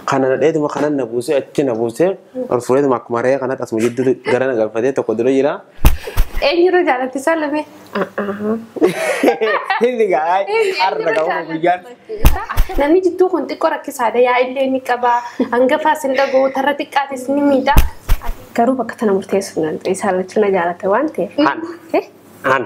خنا نديت ما خنا نبوسه أتشنا نبوسه الفريد ما كماريا خنا تسمو جد قرنا قفدة تقدروا يلا أي رجع تسلمي هذي قاعد أرنا كم بيجان نمي جدو كنت كورك كسادة يا إللي نكبا أنجفا سندقو ترتك كاتس نميدا كارو بكتنا مرتيس نان إسالة تنا جالة وانتي هن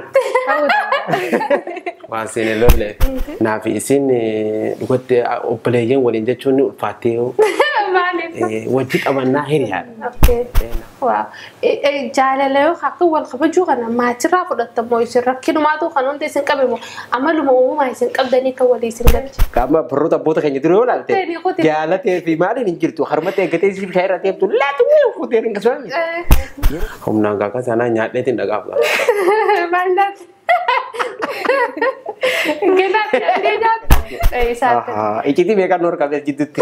واسين لوله نافي سين قد أبليين ولين جتوني فاتيو وجدت أمانة هريها أوكي واو جالة له خاطر والخبجو أنا ما ترى فضل تموي سر كيلو ما تو خنون تيسن كبيمو أمالو مو ما يسن كبدني كولي سن كبي كما بروت أبوت خني تروح لا جالة في مالي نجرتو خرمت كتير في خير أتيم تقول لا تقول خديرين كسرني هم نانغا كسانا نيات نتين نعابلا مالك إيكتي mereka nur kabel jidut.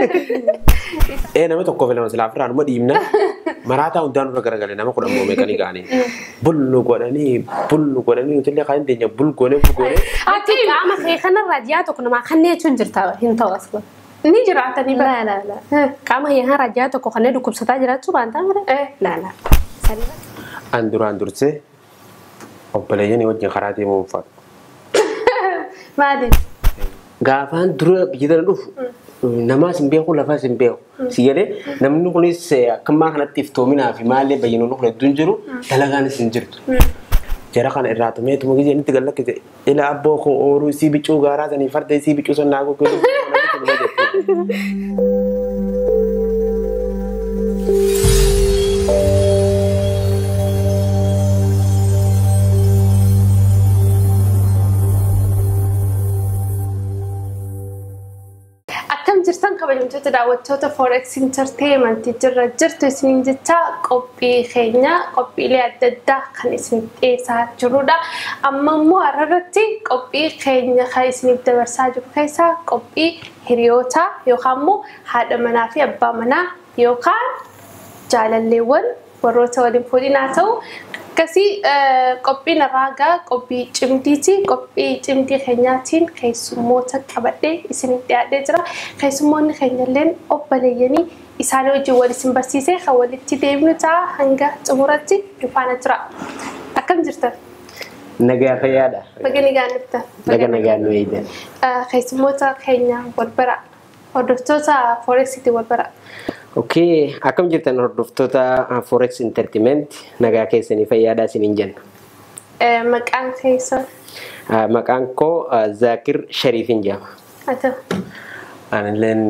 Nama tokko film Islam Afran mau diimna. Marata undan ur gara-gara nama kurang mau mekanik ani. Bulu gua ni itu lihat kan dia bulu gua ni. Ati ama kayak kana raja tu kena makan ni cun cerita hinta asal. Ni cerita ni bah. La. Kama yang raja tu kau kena dukup seta jerat tu bantang mana? La. Andur se. Opalanya ni wajah karate mau fat. Madi. Gafan dulu bijiran nama simbiak ko lafa simbiak. Sigale namnu ko ni se kemah na tifto mina fi male bayinu ko dunjuru talagan sinjirtu. Jara kan iratu me tumo gizi ni tigalla kite ila abbo ko oru si bicu gara tani farde si bicu sonna ko ko. jirtan kabajamtoota daawwattoota Forex Entertainment jirtu isiniin jecha qophii keenya qophiilee adda addaa kan isin dhiyeessaa jirudha. Amma immoo har'arratti qophii keenya kan isiniif dabarsaa jiru keessaa qophii hiriyoota yookaan immoo haadha manaa fi abbaa manaa yookaan jaalalleewwan warroota waliin fuudhinaa ta'u kasi qophii naraagaa qophii cimdiiti qophii cimdii keenyaatiin keessummoota qabadhee isiniif dhiyaadhee jira. Keessummoonni keenyalleen obbaleeyyanii isaanii wajjin wal isin barsiisee kan walitti deemnu ta'a hanga xumuratti dhufaana jira. Akkam jirtan? Nagaa fayyaadha. Baga nagaanniftan. Baga nagaannu eeyyan. Keessummoota keenya wal bara hordoftoota Forexitti wal bara. Oke, akkam jirtan hordoftoota Forex Entertainment nagaa keessanii fayyaadhaa isiniin jenna. Maqaan keessa? Maqaan koo Zakir Sharifin jedhama. Ata. Anilleen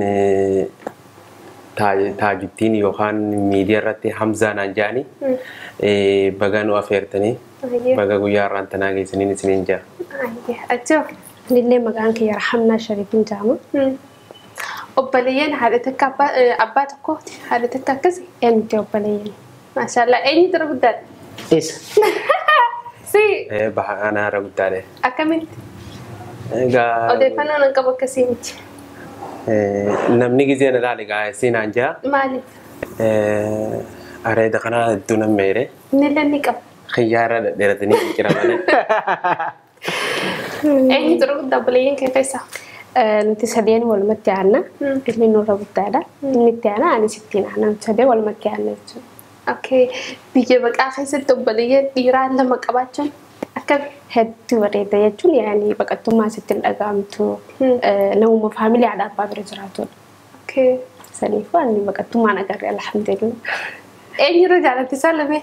taajuttiin yookaan miidiyaa irratti Hamzaa naan jedhani. Baga nu affeertanii baga guyyaa irraan tanaa geessaniin isiniin jedha. Ata. Anillee maqaan kiyya Rahamnaa Sharifin jedhama. Obbaleeyyan haadha takka abbaa tokkooti haadha takka akkasi eenyuti obbaleeyyan maashaallah eenyu dura guddaadha. Isa. Si. Baha ana irra guddaadha. Akkamitti? Egaa. Odeeffannoo nan qabu akkasii miti. Namni gizee na ilaale gaa siinaan jaa. Maaliif? Areeda kana hedduu nan meere. Nillee ni qaba. Xiyyaara dhedheeratanii jiraman. Eenyu dura guddaa obbaleeyyan kee keessaa? Nuti sadeen walumatti aanna inni nurra guddaadha inni itti aanaa ani sittiin aanna nuti sadee walumatti aanna jechuudha. Okay biyya baqaa keessatti obbaleeyyan dhiiraa lama qabaachuun akka hedduu bareeda jechuun yaani baqattummaa sittiin dhaga'amtu namuma faamilii haadha abbaa bira jiraatudha. Okay saniifuu ani baqattummaan agarre alhamdulillah. Eenyurra jaallattisaa lamee?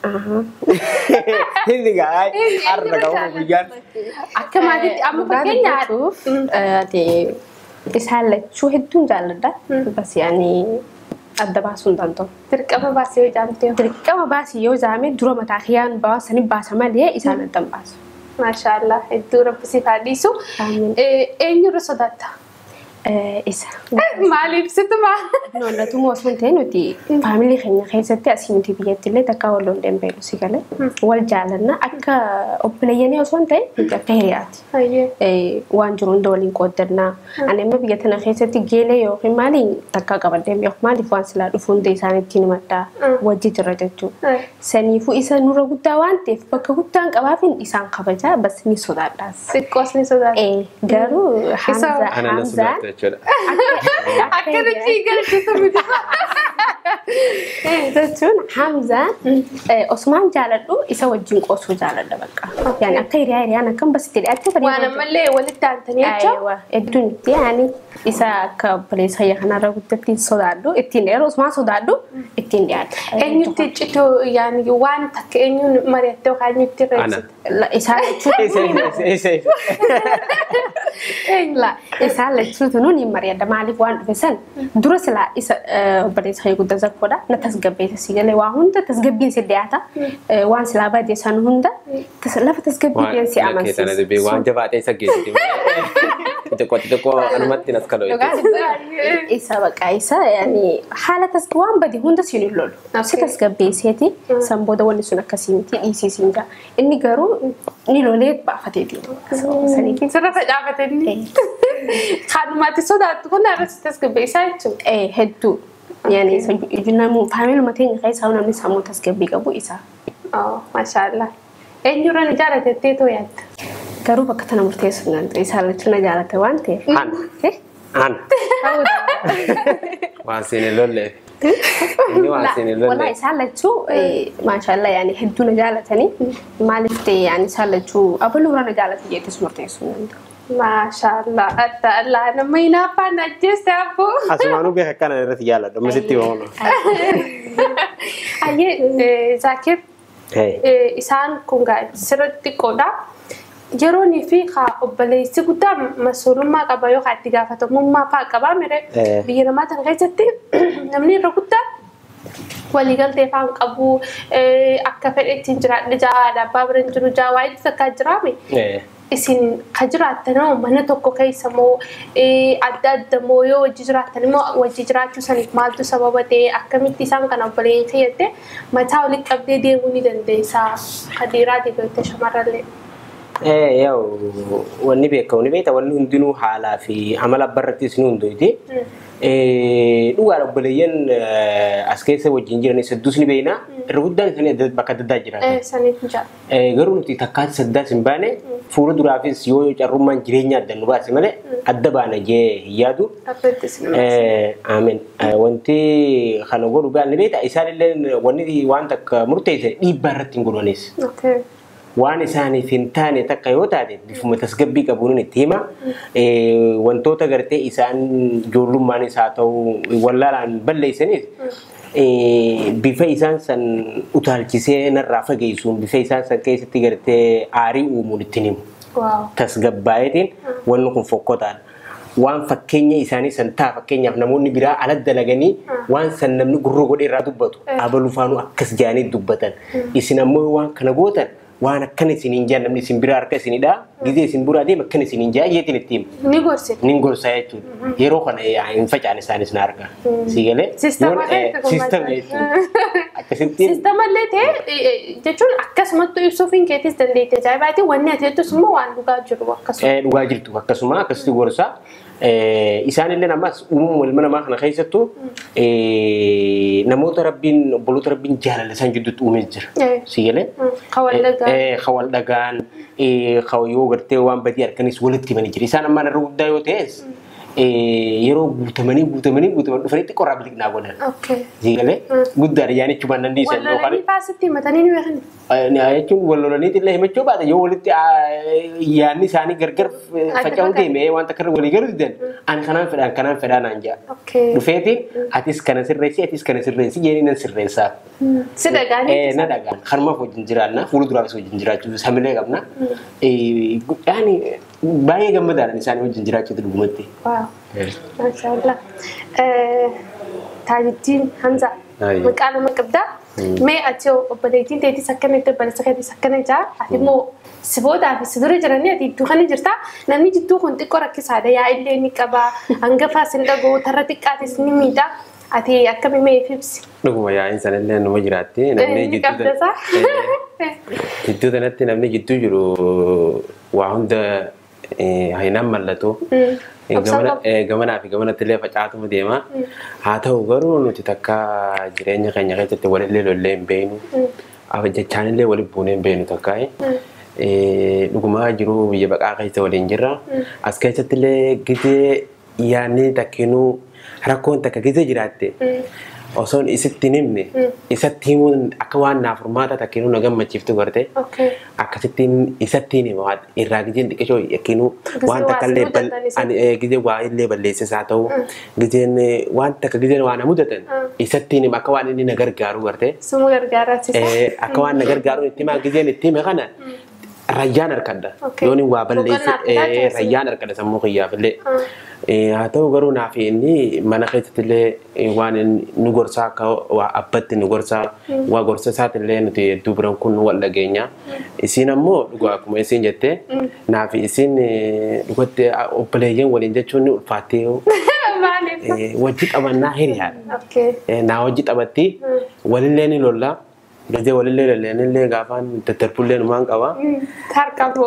Hindi gaa har'a ga'uu guyyaan. Akka maatiitti amma fakkeenyaaf isaan lachuu hedduun jaalladha. Bas yaani adda baasuu hin danda'u. Dirqama baasii yoo jaamte. Dirqama baasii yoo jaame dura mataa kiyyaan baasanii baasa malee isaan adda hin baasu. Maashaallah hedduu rabbisiif haa dhiisu. Eenyurra sodaatta? Isa. Maaliif situma? Nollatu moosun ta'e nuti faamilii keenya keessatti asii nuti biyyatti illee takka wal loon beelu si galee wal jaalanna akka obboleeyyanii osoo hin ta'e nuti akka hiriyaati. Waan jiru hunda waliin qooddannaa. Ani amma biyya tana keessatti geelee yookiin maaliin takka qabadee beeku maaliif waan silaa dhufu hunda isaaniitti himadhaa wajji jira jechuudha. Saniifuu isa nurra guddaa waan ta'eef bakka guddaan qabaafin isaan kabajaa bas ni sodaadhaas. Xiqqoos ni sodaadha. Ana Garuu na sodaatu jechuudha. Akkamitti galchitu miti. Jechuun Hamzaan Osmaan jaaladhu isa wajjin qoosuu jaaladha bakka. Yani akka hiriyaan akkam basitti dhiyaatti fadhi. Waan ammallee walitti aantanii jecha. Hedduun itti yani isa akka obboleessa hayya kanarra guddatti sodaadhu ittiin yeroo Osmaan sodaadhu ittiin dhiyaata. Eenyutti cituu yani waan takka eenyuun mari'attee yookaan eenyutti reessite. Isaan isaan lachuutu nuuni mari'adha maaliif waan dhufe san dura silaa isa obboleessa hayya guddaa zakkoodha na tasgabbeessa si galee waa hunda tasgabbiin si dhiyaata waan silaa baadiyyaa san hunda lafa tasgabbiin si amansiisa. Waan jabaatee isa geessiti. Xixiqqoo anumatti nas kaloo isa baqa isa yani haala waan badii hunda siin hin lolu si tasgabbeesseeti san booda wanni sun akkasii miti dhiisiisiin jaa inni garuu ni lolee baafateeti. Sirra facaafatanii. Haadhumaatti sodaattu kun irratti tasgabbeessaa jechuudha. Hedduu yani ijunamu faamiluma teenya keessaa namni sammuu tasgabbii qabu isa. Maashaallah. Eenyurra ni jaalatettee too yaadda? Garuu bakka tana murteessu nan isaan lachuu na jaalate waan ta'eef. Ana. Waan siin lolle. Wala isaan lachuu maashaallah yani hedduu na jaalatanii maaliif ta'e yani isaan lachuu abaluura na jaalate jettis murteessu nan ta'u. Maashaallah. Atta Allah nama hinaafaan ajjeeste abbo. Asumaanuu beeka kana irratti jaaladha. Masitti hoona. Ayyee Zaakir. Isaan kun sirriitti qoodha. Yeroonii fi obboleessi guddaa mas'uulummaa qaba yookaan itti gaafatamummaa fa'aa qaba mire biyya namaa tan keessatti namni irra guddaa waliigaltee fa'aan qabu akka fedhetti jiraadha jahaadha abbaa bira hin jiru jahaa waa'ee takkaa jiraame isin ka jiraattanoo mana tokko keessa moo adda adda moo yoo wajji jiraattan immoo wajji jiraachuu saniif maaltu sababa ta'e akkamitti isaan kana obboleeyyan keeyyatti mataa walitti qabdee deemuu ni dandeessaa dhiiraatiif yoo ta'e shamarrallee. Yaa'u wanni beekamu ni beekta wanni hundinuu haalaa fi amala barrattis ni hundoyti. Dhugaadha obboleeyyan as keessa wajjin jiran hedduus ni beekna. Irra guddaan isaanii bakka adda addaa jiraatan. Garuu nuti takkaatti saddaas hin baane fuula duraafis yoo carrummaan jireenya adda nu baase malee adda baana jee hin yaadu. Ameen. Wanti kana godhu gaal ni beekta isaan illee wanni waan takka murteesse dhiibbaa irratti hin godhanis. Waan isaaniif hin taane takka yoo taate bifuma tasgabbii qabuun itti hima. Wantoota gartee isaan ijoollummaan isaa ta'u wallaalaan balleessanis bifa isaan san utaalchisee narraa fageessuun bifa isaan san keessatti gartee aarii uumuun ittiin himu. Tasgabbaa'eetiin wanni kun fokkotaadha. Waan fakkeenya isaanii san ta'a fakkeenyaaf namoonni biraa ala dalaganii waan san namni gurra godhee irraa dubbatu abaluufaanuu akkas jaanii dubbatan. Isin ammoo waan kana gootan waan akkana isiniin jaa namni isin biraa harka isinidha gizee isin buraa deema akkana isiniin jaa jeetiin itti himu. Ni gorse. Ni gorsa jechuudha. Yeroo kana hin facaan isaanis na argaa. Si galee? Sistama illee ta'e jechuun akkasumatti ibsuuf hin keetis dandeette ajaa'ibaati wanni ati jettus immoo waan dhugaa jiru akkasuma. Dhugaa jirtu akkasuma akkasitti gorsa. Isaan illee ammas uumama ilma namaa kana keessattuu namoota rabbiin obboloota rabbiin jaalala isaan gidduutti uumee jira. Si galee? Kawal dhagaan yoo gartee waan badii harkanis walitti himanii jira. Isaan ammaan irra guddaa yoo ta'es yeroo guutamanii dhufanitti qorraa biliqnaa godhan. Si galee? Guddaadha yaani jechuun dandeessan. Wallolanii faasitti himatanii ni beekan. Jechuun wallolaniitti illee himachuu baata yoo walitti yaadni isaanii gargar faca'uu deeme waan takka irra walii galuu didan ani kanaan fedhaa naan jaa. Dhufeeti atis kana sirreessi jeeni nan sirreessaa. Si dhagaanii? Na dhagaan kanumaaf wajjin jiraanna fuula duraafis wajjin jiraachuu samilee qabna. Baay'ee gammadaadhaan isaanii wajjin jiraachuutu dhugumatti. Maashaallah. Taajittiin Hamza maqaa nama qabdaa. Mee ati obboleettiin teetis akkanatti obboleessa keetis akkana jaa ati immoo si boodaa fi si dura jiranii ati iddoo kana jirta namni jidduu kun xiqqoo rakkisaadha yaa illee ni qaba hangafaas hin dhagoo tarra xiqqaatis ni miidha ati akkami mee ibsi. Dhuguma yaa'iin sanillee numa jiraatti namni jidduu kanatti namni jidduu jiru waa hunda hinaan mallattoo. Gamanaa fi gamanatti illee facaatuma deema. Haa ta'u garuu nuti takka jireenya keenya keessatti walillee lollee hin beeknu. Jechaan illee waliin buunee hin beeknu takka. Dhugumaa jiru biyya baqaa keessa waliin jirra. As keessatti illee gizee yaanni takkinuu rakkoon takka keessa jiraatte osoon isitti nimne isatti himuun akka waan naaf furmaata takkinuu na gammachiiftu garte akkasittiin isatti hima irraa gizeen xiqqishoo yakkinuu waan takka illee gizee waa illee balleesses haa ta'u gizeen waan takka gizeen waan mudatan isatti hima akka waan inni na gargaaru garte Suma gargaaraachisa. akka waan na gargaaru itti himaa gizeen itti hime kana rayyaan harkadda yooni waa balleesse rayyaan harkadda sammuu kiyyaaf illee haa ta'u garuu naaf inni mana keessatti illee waan nu gorsaa akka waa abbatti nu gorsaa waa gorsa isaati illee nuti hedduu biran kun wal dhageenya isiin ammoo dhugaa akkuma isiin jette naaf isiin dhugatti obboleeyyan waliin jechuun ni ulfaattee wajji qabannaa hiriyaadha naa wajji qabatti walillee ni lollaa gazee walillee lolleen gaafaan tattarbullee numaan qaba. Tarkabu.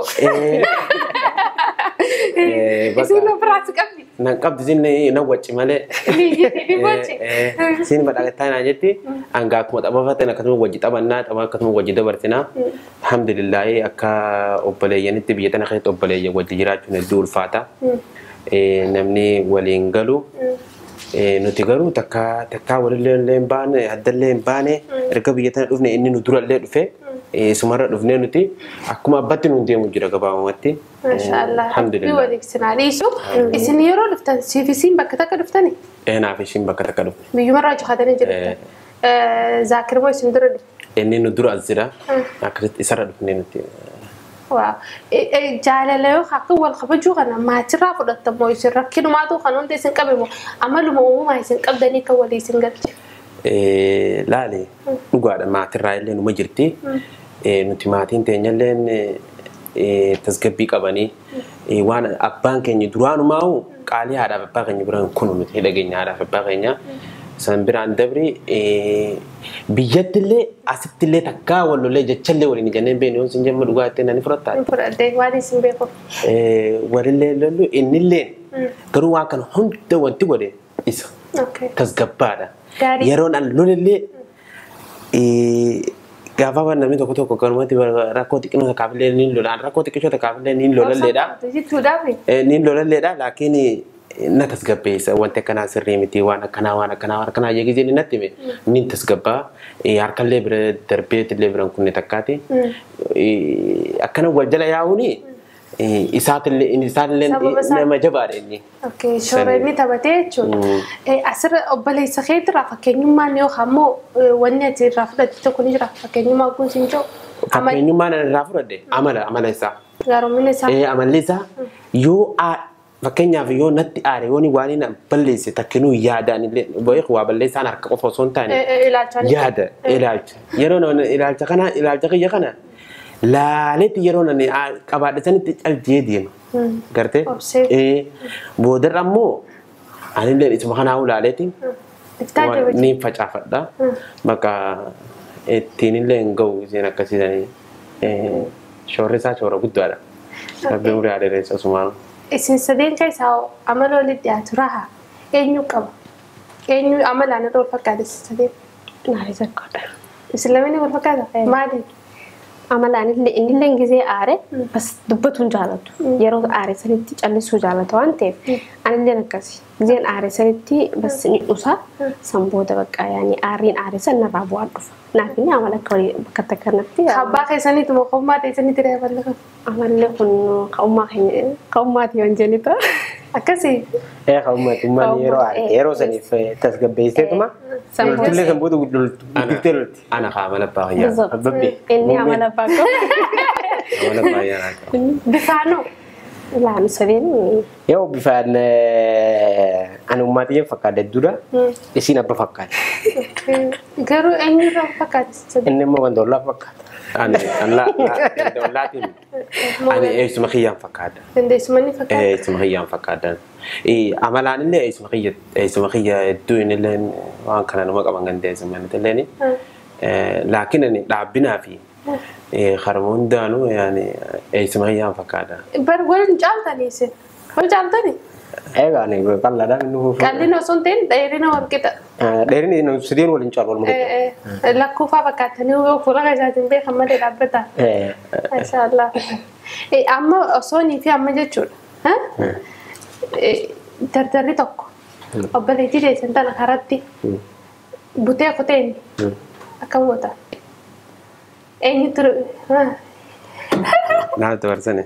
Isin no prati qabdi. Nan qabdi isin na wacci malee. Ni wacci. Isin badhaagataa naa jetti hanga akkuma xabafateen akkasuma wajji xabannaa xaba akkasuma wajji dabarsinaa. Alhamdulillah akka obboleeyyanitti biyya tana keessatti obboleeyyan wajji jiraachuun hedduu ulfaata. Namni waliin galu. Nuti garuu takka walillee hin baane addallee hin baane erga biyya tana dhufne inni nu durallee dhufe sumarra dhufne nuti akkuma abbatti nu deemu jira gabaabumatti. Mashaallah. Alhamdulillah. Waliif sinaaliisu. Isin yeroo dhuftan siifisiin bakka takka dhuftani? Naaf isiin bakka takka dhufne. Biyyumarraa jokatanii jirtan. Zaakir moo isin dura dhufte? Inni nu dura as jira akkasitti isarra dhufne nuti. Waaw. Jaalallee akka wal kabajuu kana maatirraa fudhatamoo isin rakkinumaatu kan hundi isin qabemoo amaluma uumamaa isin qabdanii kan walii isin galche. Laali dhugaadha maatirraa illee numa jirti. Nuti maatiin teenyalleen tasgabbii qabanii waan abbaan keenya duraanumaa'u qaalii haadhaaf abbaa keenya biraan kunu nuti dhageenya haadhaaf abbaa keenya. San biraan dabri biyyattillee asittillee takkaa wallollee jechallee waliin jenneen beenu yoon sin jemma dhugaa itti nani fudhataa. Fudhattee waan isin beeku. Walillee lollu innillee garuu waan kana hunda wanti godhe isa tasgabbaadha. Yeroon an lolillee gaafa namni tokko tokko garumatti rakkoo xiqqinoo takkaafillee niin lola rakkoo xiqqishoo takkaafillee niin lolalleedha. Niin lolalleedha laakiin na tasgabbeessa wanti akkanaa sirrii miti waan akkanaa jeegizee ni natti hime niin tasgabbaa harkallee bira darbeetillee biran kunne takkaati akkana wal jala yaa'uuni isaatillee nama jabaadha inni. Shoora inni taphatee jechuudha. Asirra obboleessa keetirraa fakkeenyummaan yoo ammoo wanni ati irraa fudhatte tokko ni jira fakkeenyummaa kun siin jiru. Fakkeenyummaan irraa fudhadhe amala isaa. Gaaromina isaa. Amalli isaa yoo fakkeenyaaf yoo natti aare yooni waan inni balleesse takkinuu yaadaan illee beeku waa balleessaan harka qofa osoo hin taane yaada ilaalcha yeroo ilaalcha kana ilaalcha kiyya kana laaletti yeroo nani qabaadhatanitti caljee deema gartee boodarra ammoo anillee isuma kanaa laaletti ni facaafadha bakka ittiinillee hin ga'u isheen akkasiisanii shoorri isaa shoora guddaadha sabbee murii adeereessa osumaan. Isin sadeen keessaa amala walitti dhiyaatu raha eenyu qaba? Eenyu amalaan irra wal fakkaata isin sadeen? Naafi sakkoodha. Isin lameen wal fakkaata? Maali? Amalaan innillee gizee aare bas dubbatuun jaalatu. Yeroo aare sanitti callisuu jaalatu waan ta'eef anillee akkasi. Gizeen aare sanitti bas ni dhusa san booda bakka yaani aarriin aare san narraa bu'aan dhufa. Naafini amala akka walii bakka takkanatti. Abbaa keessaniitu moo qommaa ta'essanitti reeballee kan? Amallee kun ka'ummaati yoon jenita. Akkasii. Ka'ummaan yeroo saniif tasgabbeesseetuma. Loltullee kan booda guddifte lolti. Ana amala abbaa fayyaa. Abbabbi. Inni amala abbaa qabu. Amala abbaa fayyaa. Bifaanoo. Laan sadeen. Yoo bifaan ani ummaatiin fakkaate dura isiin abba fakkaate. Garuu eenyu irraa fakkaate? Inni immoo wanta ollaa fakkaata. Ani ollaatiin ani eessuma kiyyaan fakkaata. Dandeessuma ni fakkaata? Eessuma kiyyaan fakkaata. Amalaan illee eessuma kiyya hedduu innillee waan kana nama qaban gandeessuma illee laakiin ani dhaabbinaa fi harma hundaanuu eessuma kiyyaan fakkaata. Bar waliin caaltanii isin? Wal caaltanii? Egaa ani qal'aadhaan inni fufu. Qal'ina osoo hin ta'in dheerina wal qixa. Dheerina sideen waliin caalu wal mudatu. Lakkuufaa fakkaatanii yoo fuula keessaatiin beekan malee dhaabbata. Mashaallah. Amma osoo nii fi amma jechuudha. dardari tokko obboleettii deessan tana karatti butee kuteen akka goota eenyutu Naa dabarsane.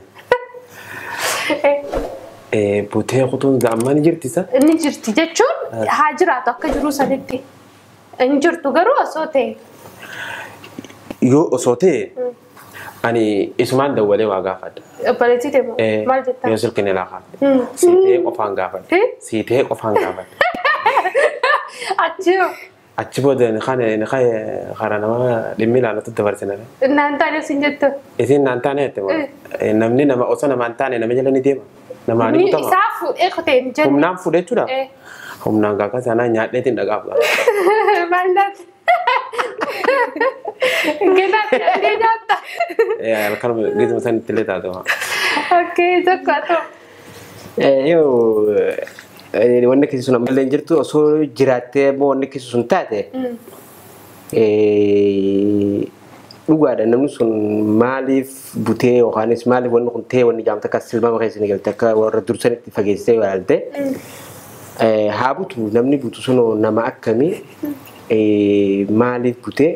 Butee kutuun amma ni jirti isa? Ni jirti jechuun haa jiraatu akka jiru sanitti. Hin jirtu garuu osoo ta'e. Yoo osoo ta'e ani isumaan dawwalee waa gaafadha. Obboleettii deemu maal jettaa? Yoo silkini laafadha. Siitee qofaan gaafadha. Siitee qofaan gaafadha. Achoo. Achi booda ni karaa nama dhimmi ilaalatu dabarsina. Naan taane sin jettu. Isin naan taane jette namni nama osoo namaan taane nama jala ni deema. Namaa ni kutama. Isaa fuudhee kutee hin jennu. Humnaan fuudhee jechuudha. Humnaan gaafa sanaa nyaadheetiin dhagaaf gaafa. Maandaati. Ginaatti dhagee nyaatta. Halkanuma gizuma sanitti illee taatuma. Okkee tokko haa ta'u. Yoo wanni keessa sun ammallee jirtu osoo jiraattee moo wanni keessa sun taate dhugaadha namni sun maaliif butee yookaanis maaliif wanni kun ta'e wanni jaamta akka silmaama keessa ni galte akka warra dursanitti fageessee ilaalte haa butu namni butu sunoo nama akkamii maaliif butee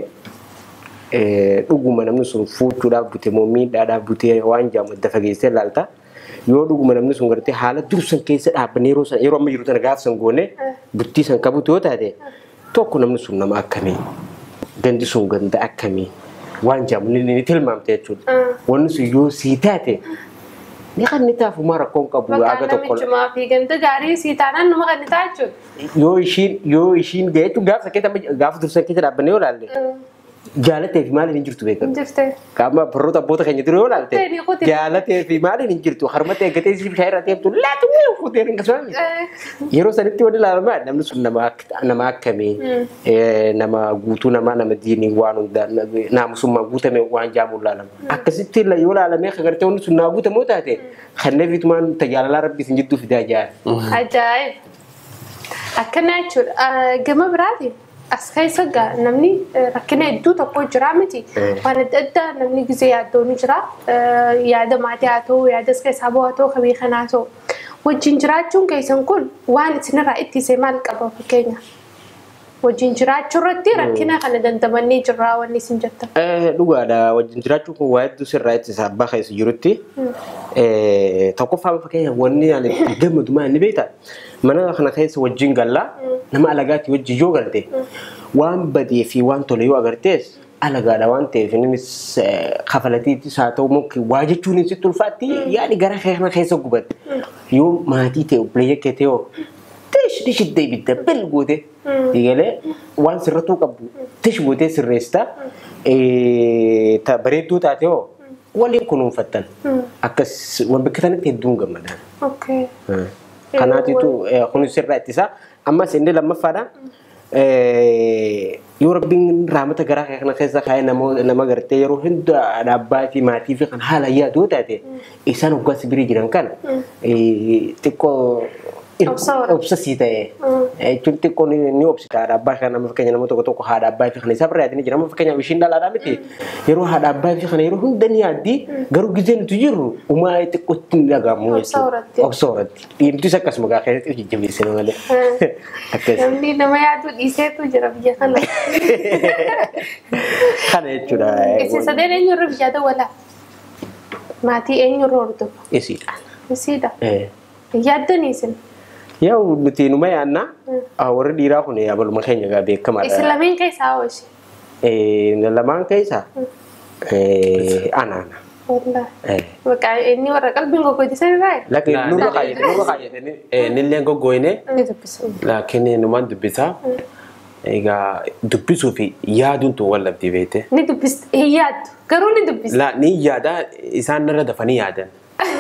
dhuguma namni sun fuuchuudhaaf bute moo miidhaadhaaf butee waan jaamu adda fageessee ilaalta. Yoo dhuguma namni sun gartee haala dursan keessa dhaabbanee yeroo amma jiru tana gaaf san goone buttii san qabutu yoo taate tokko namni sun nama akkamii gandi sun ganda akkamii waan jaamu ni tilmaamte jechuudha. Wanni sun yoo sii taate ni kan ni taafumaa rakkoon qabu aga tokko. Maqaan namichumaa fi ganda gaarii sii taanaan nama kan ni ta'a jechuudha. Yoo ishiin gaheetu gaafa dursan keessa dhaabbanee yoo ilaalle jaalatee fi maaliin hin jirtu beekamu. Jirte. Qaama barroota abboota keenya dura yoo ilaalte jaalatee fi maaliin hin jirtu harmatti eeggatee siif shaayirra teemtu laatu fuutee hin qasami. Yeroo sanitti wani ilaalamaa namni sun nama akkamii nama guutuu nama diinii waan hundaa naamusummaa guutame waan jaamu ilaalama. Akkasitti yoo ilaalamee kan gartee wanni sun naa guutamoo taate kanneen fitumaan tajaalalaa rabbii sin jidduu fidaa jaala. Ajaa'iba. Akkana jechuudha. Gama biraatiin. As keessa namni rakkina hedduu tokko jira miti. Waan adda addaa namni gizee yaaddoo ni jira. Yaada maatii haa ta'u, yaada as keessaa bu'aa ta'u, kamii kanaa ta'u. Wajjin jiraachuun keessan kun waan isinirraa ittisee maal qaba fakkeenya? Wajjin jiraachuu irratti rakkina kana dandamannee jirra wanni isin jettan. Dhugaadha. Wajjin jiraachuu kun waa hedduu sirraa ittisa abbaa keessa jirutti. Tokkoffaa fakkeenya wanni ani gammadumaa inni beektaa. Mana kana keessa wajjin gallaa nama alagaatti wajjin yoo galte waan badee fi waan tole yoo agartees alagaadha waan ta'eef innis kafalatiitti haa ta'u mukki waa jechuun sitti ulfaatti yaadi gara kana keessa gubatte yoo maatii ta'e obboleeyya kee ta'e tish shidda ibidda bel goote digalee waan sirratuu qabu tish gootee sirreessita bareedduu taate hoo waliin kunuunfattan akkas waan bakka sanatti hedduun gammadaan. Kanaatitu kunis sirraa ittisa. Ammas inni lammaffaadha. Yoo rabbiin rahmata garaa kana keessa kaa'ee nama gartee yeroo hunda abbaa fi maatii fi kan haala yaadu taate isaan hoggaa sibirii jiran kana xiqqoo obsasii ta'e jechuun xiqqoo ni obsita haadha abbaa kana nama fakkeenya nama tokko haadha abbaa fi kana isaa bira yaadanii jira amma fakkeenyaaf ishiin dhalaadhaa miti yeroo haadha abbaa fi kana yeroo hunda ni yaaddi garuu gizee nuti jirru umaa xiqqootti ni dhagahamu jechuudha obsooratti dhiirtis akkasuma gaa keessatti jajjabeessine malee. Namni nama yaadu dhiiseetu jira biyya kana. Kana jechuudha. Isin sadeen eenyurra biyya dawwala? Maatii eenyurra hordofa? Isiidha. Isiidha. Yaaddanii isin? Yoo nuti numa yaadna warri dhiiraa kun abaluma keenya gaa beekamaadha. Isin lameen keessaa hooshi? Lamaan keessaa anaana. Maqaa inni warra qalbiin goggoojisan irraa? Lakin nurra kaayatanii. Nilleen goggoyne. Laakiin numaan dubbisaa. Egaa dubbisuu fi yaaduun tun wal labdii beekte. Ni dubbista hin yaaddu garuu ni dubbista. Ni yaada isaan narra dafanii yaadan.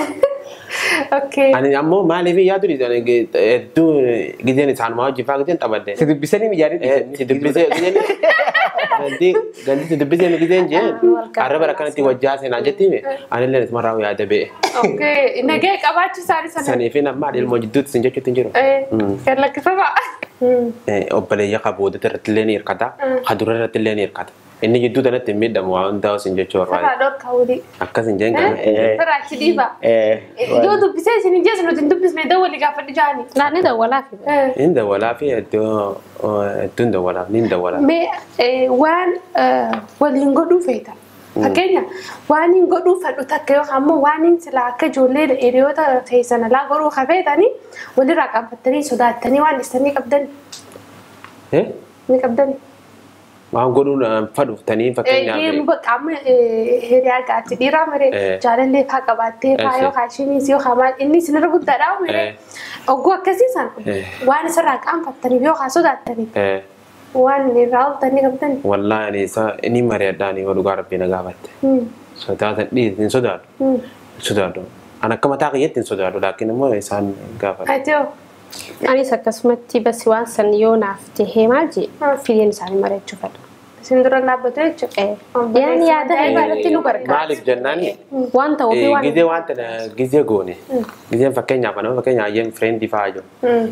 Ani ammoo maaliif yaadu hedduu gizeen isaanuma wajjin fa'aa gizeen taphatee. Si dubbisanii mijaanii si dubbisee gandi si dubbisee gizeen jee arraba akkanatti wajjaa seenaa jettiime anillee ismarraa yaada be'e. Nagee qabaachuu isaanii sana. Saniifin amma ilmoo jidduutti sin jechuutti hin jiru. Kan lakkifama. Obboleeyya qabooda irratti illee ni hirkata, kadura irratti illee ni hirkata. Inni jidduu kanatti hin miidhamu waa hundaa isin jechuu Sarara barbaade. dhorka wali. Akkas hin jeen kana. Saraachi dhiiba. Yoo dubbisee isin hin jeessu nuti hin dubbisne dawwali gaafadhi jaani. Naanni dawwalaa fi Inni dawwalaa fi hedduun dawwalaaf ni dawwalaa. Mee waan waliin godhuu feetan. Fakkeenya waan hin godhuu fedhu takka yookaan immoo waan hin silaa akka ijoollee hiriyoota keessan alaa godhuu hafeetanii walirraa qabattanii sodaattanii waan dhiistanii qabdanii. Ni qabdanii. Waan godhuun fadhuuftanii fakkeenyaaf. Deemu bakka amma hiriyaa gaatti dhiiraa maree jaalallee faa qabaattee faa yookaan shiiniis yookaan maal inni sinirra guddaadhaa maree ogguu akkasiisan waan isarraa qaanfattaniif yookaan sodaattaniif. Waan irraa ooltanii qabdanii. Wallaahi inni mari'adhaan yoo dhugaa rabbii na gaafatte. Sodaatan dhiirri hin sodaadhu. Sodaadhu. An akka mataa kiyyaatti hin sodaadhu laakiin immoo isaan gaafatu. Atiyoo. anis akkasumatti basi waan san yoo naaf tahee maal jee firiin isaanii mari'achuu fedha. Isin dura dhaabbatu jechuudha. Yaani yaada irratti nu gargaara. Maaliif jennaan Waan ta'uuf waan gizee wanta gizee goone. Gizeen fakkeenyaaf nama fakkeenyaaf ayyeen fireendi fa'aa jiru.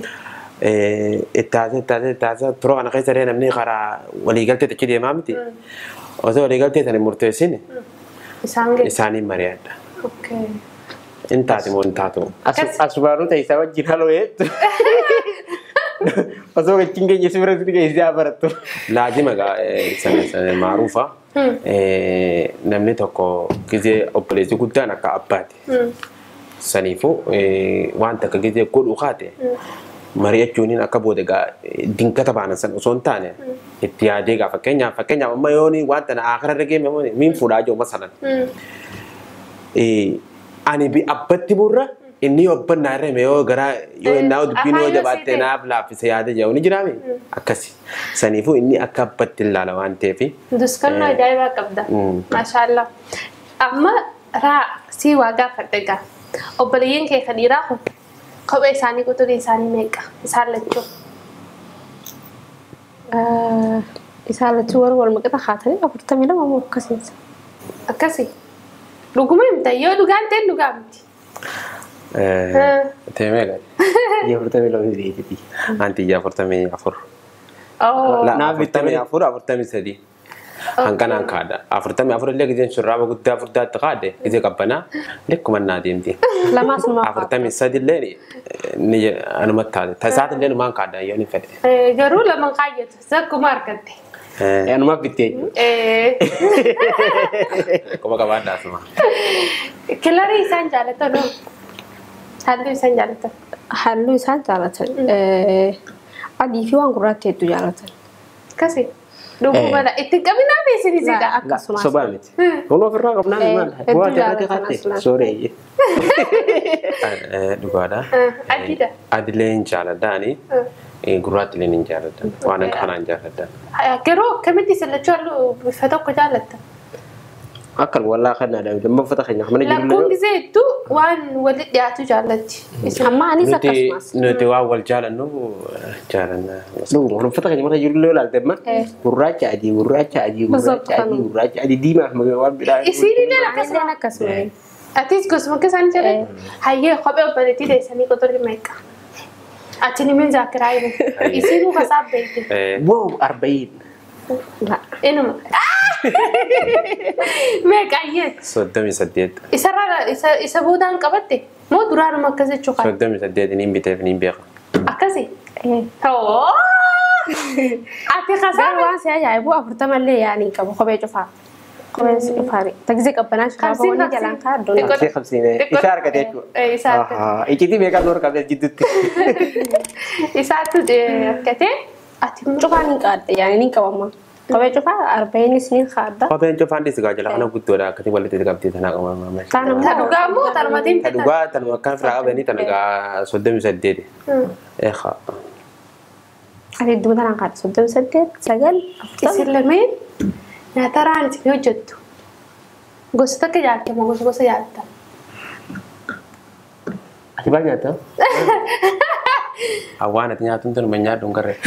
Ittaasa turoo kana keessa namni karaa waliigaltee achi deemaa miti. Osoo waliigaltee sana murteessin isaanii mari'adha. Intaati moo intaatu? Asumaanuu ta'isaa wajjin haloo jettu. Osoo wajjin keenya si biratti geessaa barattu. Laazima sana maaruufa. Namni tokko gizee obboleessi guddaan akka abbaati. Saniifuu wanta akka gizee godhuu kaate mari'achuun akka booda dinkata baanan san osoo hin taane itti yaadee gaa fakkeenyaaf amma yooni wanta na akirarra geemme miin fuudhaa jiru masalan. Ani bi abbatti burra inni obban na irra yoo gara yoo innaa dubbiin yoo jabaatte naaf laaffise yaada jiru ni jiraame akkasi. Saniifuu inni akka abbatti ilaala waan ta'eef. Duskannoo ajaa'ibaa qabda. Maashaallah. Amma si waa gaafadhe gaa. Obboleeyyiin kee kan dhiiraa kun kophee isaanii quxurii isaanii meeqa? Isaan lachuu. Isaan lachuu wal maqixa haatanii 42 moo akkasiinsa. Akkasii. Dhuguma himta yoo dhugaan ta'e dhugaa miti. Teemee gadi. Iyya 42 beekti. Anti iyya 44. Naaf 43. Hanqanaan kaadha. 44 illee gizeen shurraaba guddaa furdaatti kaadhe gizee qabbanaa lekkuma naa deemti. Lamaas numaa 43 illee ni anumatti taate. Tasaati illee numaan kaadha yoo ni fedhe. Garuu lama kaayyatu sakkuma argatte. Anuma bittee. Kuma qabaadha asuma. Kilarii isaan jaalatan hoo? Halluu isaan jaalatan? halluu isaan jaalatan. Adii fi waan gurraacha hedduu jaalatan. Akkasii. Dhuguma itti qabinaa beeksini siidha. Akkasumas. Sobaa miti. Kun ofirraa qabnaan maal? Bu'aa jalatti kaatee sooree. Dhugaadha. Adiidha. Adiilee hin jaalladhaani. Gurraatti illee hin jaalladhan. Waan akka kanaan jaalladhan. Garuu akkamitti sillachuu halluu bifa tokko jaallatta? Akkan wallaa kannaadha. Lamma uffata keenya mana jiru. Lakkoon gisee hedduu waan walitti dhiyaatu jaallatti. Amma anis akkasumas. Nuti waan wal jaalannu jaalanna. Kun uffata keenya mana jiru ilaalte amma gurraacha adii gurraacha adii gurraacha adii gurraacha adii diimaa fi waan biraa. Isiin illee akkasuma. Atis gosuma akka isaan jedhan hayyee kophee obboleettii deessanii quxurii meeqa? Ati ni min zaakiraa jiru. Isiin ufasaa beekte. Wow 40. Inuma. Meeqayyee? 38. Isa boodaan qabatte moo duraanuma akkas jechuu qaba? 38 niin biteef niin beeka. Akkasii? Ati kasaa waan si ajaa'ibu 40 illee yaanii qabu kophee cufaa. Kophee cufaa. Taksii qabbanaa shiraaba wani jalaan kaa addoo. Taksii qabsiine. Isa argate jechuudha. Isa argate. Iccitii meeqaa noor qabee jidduutti. Isaatu argate. Ati Cufaan hin qaadde yaanii ni qabama. Kophee cufaa 40 ni qaadda. Kopheen cufaan dhiisigaa jala kana guddoodha akkati walitti qabdee tanaa qabama. ta dhugaa moo tarmatiin Ta dhugaa tanuma akkaan firaa qabanii tanagaa 38. Eeqa. Ati iddoo tanaan qaadda 38 9 isin lameen nyaata raan isin hojjettu. Gosa takka jaalatama gosa jaalatta. Ati baay'ee nyaata? Awwaan ati nyaatuun tanuma nyaadhuun garree.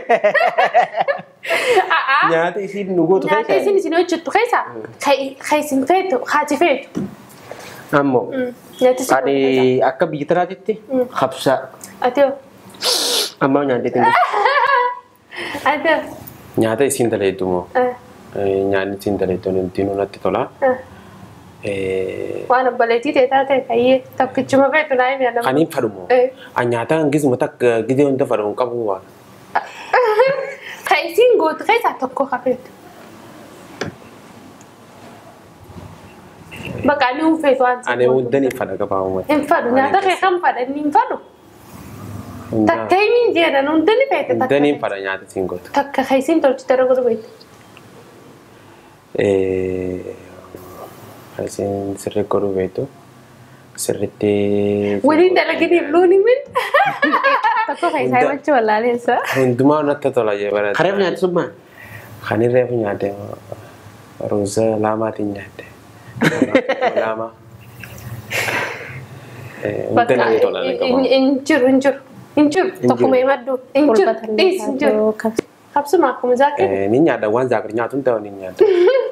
Nyaata isiin nu gootu Nyaata isin hojjettu keessa ka isin feetu haati feetu. Ammoo ani akka biyya tanaatitti habsaa. Ateo. Ammaa nyaaddeetiin. Ateo. Nyaata isiin daleeddu moo? nyaanni siin daleettoon ittiin natti tola. Waan obboleettii ta'e ta'e kayyee tokkichuma feetu naa himi yaadamu. Kan hin fadhumoo. Nyaata hangisuma takka gidee hunda fadhamu qabu waan. Kan isiin gootu keessaa tokko hafeetu. Bakka ani hunfeetu waan Ani hundanii fadha qabaa uummata. hin fadhu nyaata kee kan fadha inni hin fadhu. Takka himi jedhan hundani feete takka. Hundanii fadha nyaata siin gootu. Takka kan isiin tolchite roga beekte. Isin sirrii godhuu beektu sirriitti. Waliin dalaginiif loon himin. Tokko kan isaa himachuu wallaalessa. Hundumaa natti tola jee barate. Kareef nyaati summaan. Kan hin reefu nyaate ruuza laamaatiin nyaate. Laama. Hundanii ni tola. Injiru. Tokkuma himaddu. Injiru. Injiru. Kabsuma akkuma zaakir. Ni nyaadha waan zaakir nyaatu hin ta'u ni nyaadha.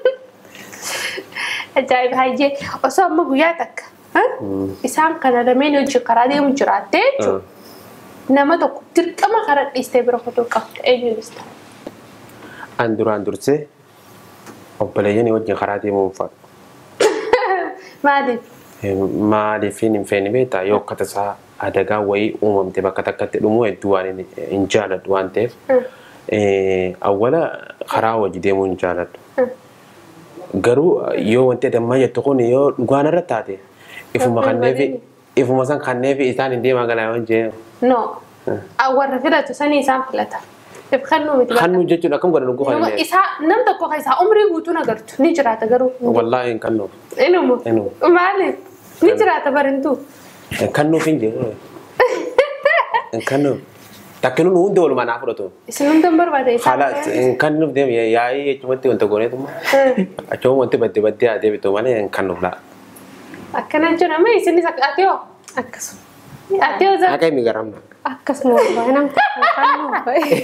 Ajaa'iba hayyee osoo amma guyyaa takka isaan kana lameen hojii karaa deemu jiraattee jechuudha. Nama tokko dirqama karaa dhiistee bira fotuu qabdu eenyuun ibsita? An duraan dursee obboleeyyan wajjin karaa deemuu fa'aa. Maaliif? Maaliif hin feene beektaa yoo akka tasaa adagaa wayii uumamte bakka takkatti dhumuu hedduu waan hin jaaladhu waan ta'eef awwala karaa hojii deemuu hin jaaladhu. Garuu yoo wanti adammaa jettu kun yoo dhugaan irra taate ifuma san kanneefi isaan hin deemaa galaa waan jee. No. Warra filatu sanii isaan filata. Kannuu miti. Kannuu jechuun akkam godhan dhuguu kan inni. Nam tokko kan isaa umrii guutuu agartu ni jiraata garuu. Wallaahi hin kannuu. Inumu. Maaliif? Ni jiraata barintuu. Kannuuf hin jiru. Kannuu. Takkinuun hundi walumaa naa fudhatu. Isin hundan barbaade isaa. Haala kan nuuf deemu yaa'ii jechumatti wanta gooneetuma. Achuma wanti baddee adee bituu malee kan nuuf la'a. Akkana jechuun amma isinis ati hoo? Akkasuma. Ati hoo zaa? Akka inni garamna. Akkasuma baay'ee nama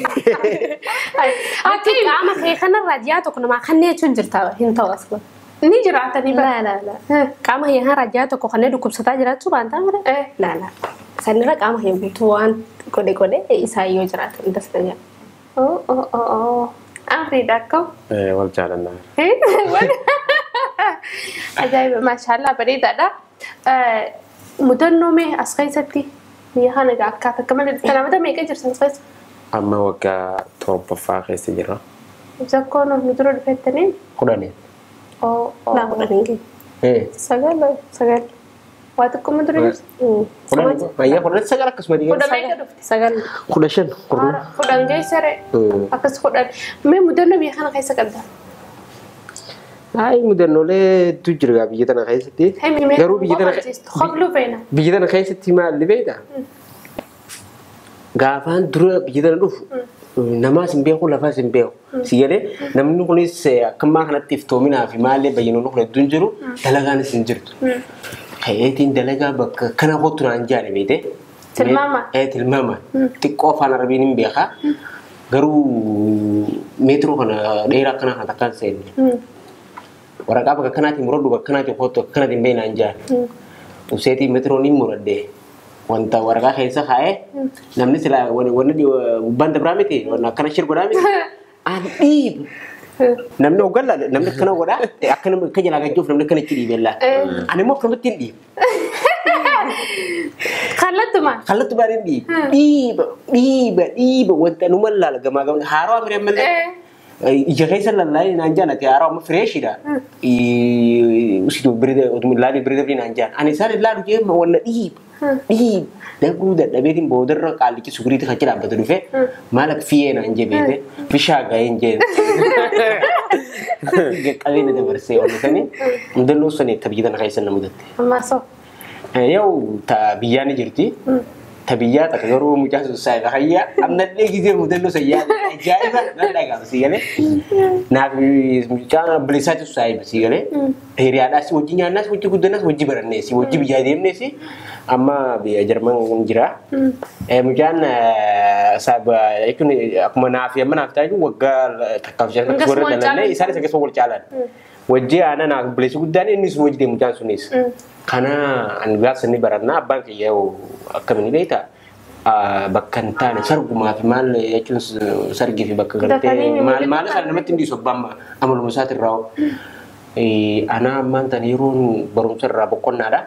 Ati qaama kee kanarraa ji'a tokko namaa kanneen jechuun jirta hin ta'u as kun. Ni jiraatanii bara. La. Qaama kee kanarraa ji'a tokko kanneen dhukkubsataa jiraachuu waan ta'an la. Sanirra qaama kee guutuu waan godhe isaa yoo jiraatu hin tasganya. Afriidha akkam? Wal jaalannaa. Ajaa'iba maashaallah bareedaadha. Mudannoo mee as keessatti biyya kana akkaataa akka malee kanaafata meeqa jirtan as keessa? Amma waggaa torbaffaa keessa jira. Zakkoon nu dura dhufettanii? Kudhanii. Naa kudhanii. Sagal. Waa xiqqoo dura jirtu? Kudhanii. Mayyaa kudhanii sagal akkasuma dhiyeenya. Kudha meeqa dhufte? Sagal. Kudha shan. Kudhan geessare? Akkas kudhan. Mee mudannoo biyya kana keessa qabda? Hai mudannoolee tu jira biyya tana keessatti. Garuu biyya tana keessatti maalli beektaa? Gaafaan dura biyya tana dhufu namaas hin beeku lafaas hin beeku. Si jedhee namni kunis akkamaa kanatti iftoominaa fi maallee bayyinoonni kun hedduun jiru dalagaanis hin jirtu. Kayeetiin dalagaa bakka kana kottu naan jaani beekte. Tilmaama. Tilmaama. Xiqqoo afaan arabiin hin beekaa. Garuu meetiroo kana dheeraa kana kan takkaan seenne. Waraqaa bakka kanaatti muradhu bakka kanaatti kottu bakka kanaatti hin beeknaan jaani. Useetii meetiroo ni muradde. Wanta waraqaa keessa kaa'ee namni sila wanni banda biraa miti wanna akkana shirgodhaa miti. Dhiibu. Namni oggalla namni akkana godhaa akka namni akka jalaa gajjuuf namni akkana itti dhiibellaa. Ani immoo akkanumatti hin dhiibu. Kallattumaan. Kallattumaan hin dhiibu. Dhiiba wanta numa laala gamaa gamaa haaroo amiree malee. Ija keessa lallaalee naan jaalate haaroo amma fireeshidha. Usitu laalee birida naan jaala. Ani isaan laalu jeema wanna dhiiba. Darbuu dadhabeetiin boodarra qaallichi sukuriitti kan dhaabbatu dhufe maal akka fiyyee naan jebeete bishaa gahee hin jeene. Qabeenya dabarsee oomisanii mudannoo sanii ta biyya tana keessa na mudatte. Ammaasoo. Yoo ta biyyaa ni jirti. Ta biyyaa takka garuu mucaa sussaa'e bahayyaa amnallee gisee mudannoo sayyaa ajaa'iba nan dhagaamsi galee. Naaf mucaa bilisaa sussaa'e si galee. Hiriyaadhaas wajji nyaannaas wajji guddannaas wajji baranneesi wajji biyyaa deemneesi. Amma biyya Jarman jira. Mucaan sababa jechuun akkuma naaf yamma naaf taa'u waggaa takkaaf jedhan warra dalannee isaanis akkasuma wal caalan. Wajji aanaa naaf bileessu guddaan innis wajji deemu mucaan sunis. Kana an gaafsa ni barannaa abbaan kiyyaa akkamiin beektaa bakkan taane sargumaa fi maal jechuun sargii fi bakka galtee maal kan namatti hindi sobbama amaluma isaati irraa ana ammaan tan yeroon barumsa irraa boqonnaadha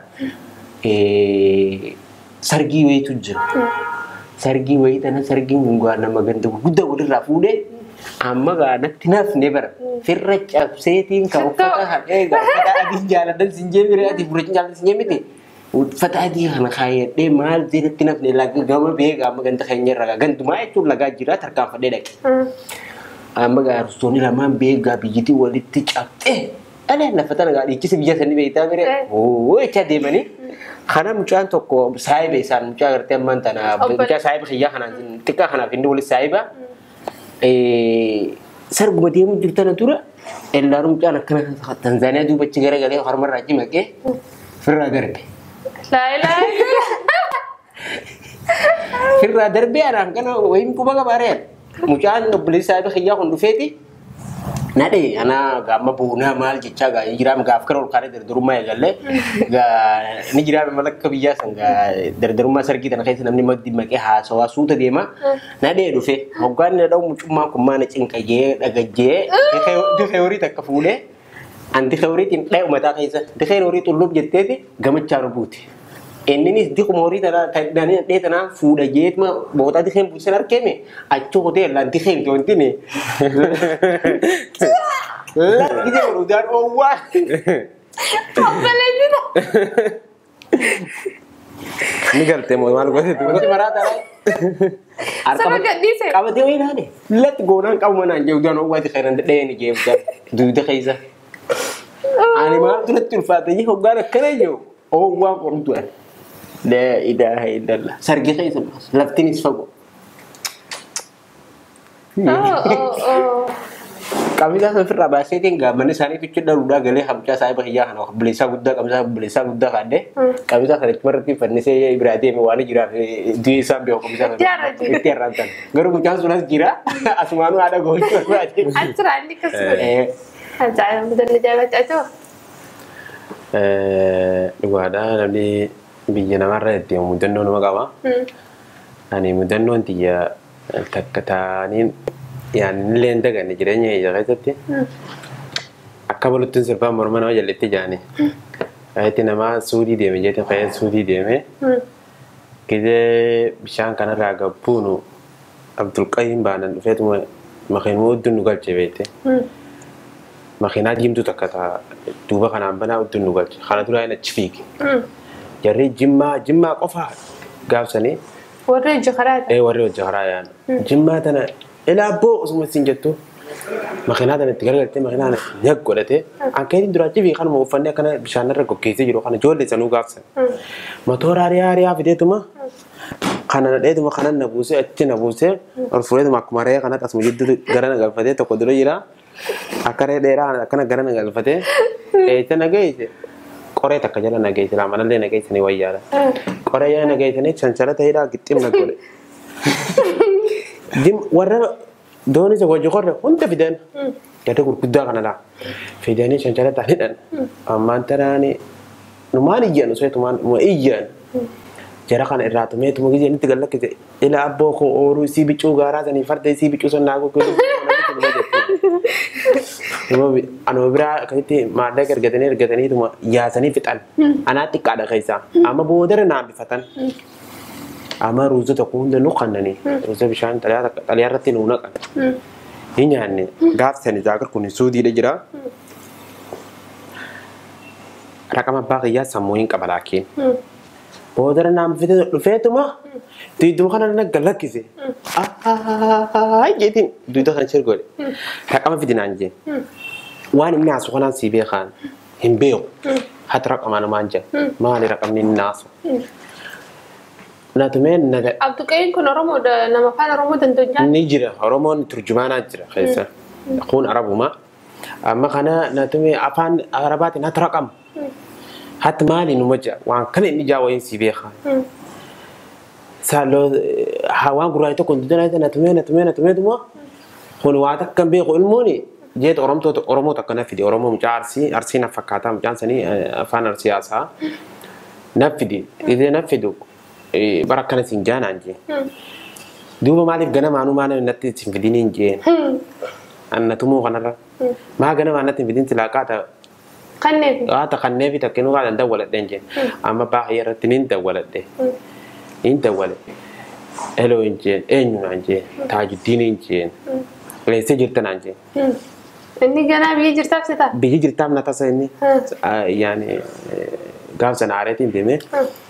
sargii wayitu jira sargii wayii tana sargiin gungaa nama ganda guddaa walirraa fuudhee amma gaanatti naaf ne bara firra cabseetiin kan uffata hadhee uffata adii jaaladhan sinjee bire adii furachin jaaladhan sinjee miti uffata adii kana kaayadhee maal zeeratti naaf ne laga gama beeka amma ganda keenya irraa gandumaa jechuun lagaa jira tarkaanfadhee dhaqe amma gaarstoonni lamaan beekaa biyyitii walitti cabxee alee lafa tana gaa dhiichisi biyya sanii beektaa bire jecha deemanii kana mucaan tokko saayiba isaan mucaa gartee ammaan tana mucaa saayiba xiyyaa kanaan xiqqaa kanaaf inni walitti saayiba sarguma deemu jirtana tura ellaaru mucaan akkana Tanzaaniyaa duubachi garagalee harmarraa achi maqee firraa darbe. Firraa darbee anaan kana wayiin quba qabaareen mucaan obboleessi saayiba xiyyaa kun dhufeeti nade ana gamma buuna maal jecha ga jiraam gaaf karo kare dardarummaa eegalle ga ni jiraam malakka biyya sanga dardarummaa sargii tan keessa namni maddi maqee haasawaa suuta deema nade dhufe hoggaan na dhaw mucummaa kun maana cinqayee dhagajjee dikee horii takka fuudhee anti khawriitiin dhayu mataa keessa dikee horii xullub jetteeti gamachaa rubuuti innis dikuma horii tana tadanii dheetana fuudha jeetma bootaa dikeen buusan arkeeme achuu hoteela dikeen toontine gide udaan owwaa Abbaleenina. ni galte mo maal gote tu wanti maraata Sama gadhiise. qabatee wayii naane latti goonaan qabuma naan jee udaan owwaa dikeen dheeni jeemta duuda keessa ani maal tulatti ulfaate jee hoggaan akkana jee owwaa qortuan لا إله إلا الله سرقي خيس لفتني سفقو kami dah sefir abasi tinggal mana sani tu cedar udah gale hamca saya bahaya kan belisa gudda kami saya belisa gudda kade kami saya kerja merti fani saya berarti mewani jira di sambil kami saya tiar rantan garu kucang sudah jira asmanu ada gol berarti Anjir andi kesel. Anjir betul jawab itu. Dua ada nanti biyya namarra itti mudannoo nama qaba. Ani mudannoon tiyya takka taaniin yaanillee hin daganne jireenya ija keessatti akka baluttiin sirbaan morma nama jalletti jaani. Itti nama suudii deeme jeetiin fayyad suudii deeme gidee bishaan kanarraa gabbuunu Abdulqayyim baanan dhufeetuma makiinuma udduun nu galche beekte. Makiinaa diimtuu takka taa duuba kanaan banaa udduun nu galche kana duraa hin achi fiigi. Jarri jimmaa qofa gaafsanii Warri jikaraata. warri hojjakaraa yaan jimmaa tana ilaabboo osuma isin jettu makiinaa tana itti gargaltee makiinaa nyag godhate ankeetiin duraachi fi kanuma uffannee akkana bishaanirra goggeessee jiru kana ijoollee sanuu gaafsan motora ariyaa fideetuma kana nadheetuma kanan na buusee achi na buusee ol fuudheetuma akkuma re'ee kanatti asuma jidduu gara na galfatee tokko dura jira akka re'ee dheeraa akkana gara na galfatee eessa nageesse qoree takka jala nageesse laamanallee nageesse ni wayyaadha qoree jala nageesse ni chanchala ta'eedhaa gixxiim na godhe warra dooni isa wajji qorre hunda fidan gada gurguddaa kanadha fidanii chanchala ta'anidhan ammaan tanaani numaan iyyan useetumaan uma iyyan jara kana irraa tumeetuma gizee nitti gallakkise ila abboo koo ooruu isii biccuu gaaraa sanii farda isii biccuu sonnaa gurguddaa anuma biraa akkasitti maallaqa ergataniituma yaasanii fixan anaa xiqqaadha keessaa amma boodara naambifatan amma ruuza tokko hunda nu kannanii ruuza bishaan xaliyaa irratti nu naqan hin nyaanne gaafsani zaagar kun suudiidha jira raqama abbaa kiyyaa sammuu hin qaba laakiin boodara naambifate dhufeetuma duuduma kana na galakkise jeetiin duuda kana shirgoodhe raqama fidinaan jee waan inni naasu kanaan sii beekaan hin beeku hati raqamaa namaan jee maali raqamni inni naasu natumeen naga Abdulqayyim kun Oromoo nama afaan Oromoo dandeenyaa. ni jira Oromoon turjumaanaa jira keessa kun Arabuma amma kana natumee afaan Arabaatiin hati raqama hati maali numa jaa waan kana inni jaa wayiin sii beekaan saaloo hawaan gurraacha tokko hundinaa natumee duma kun waa takka hin beeku ilmooni jeet Oromoo takka na fide Oromoo mucaa arsii na fakkaataa mucaan sanii afaan arsii haasaa na fide idee na fidu barakkana sinjaan anje duuba maaliif gana maanu maana natti sinfidini injeen annatumu kanarra maa gana maana natti sinfidin silaaqaata Kanneefi. kanneefi takkinu qaadan dawwaladhe injeen amma baay'ee irratti nin dawwaladhe nin dawwale hello injeen eenyu injeen taajuddiin injeen leessee jirtan injeen Inni ganaa biyya jirtaaf si ta'a? biyyi jirtaaf na tasa inni yaani gaaf sana aareetiin deemee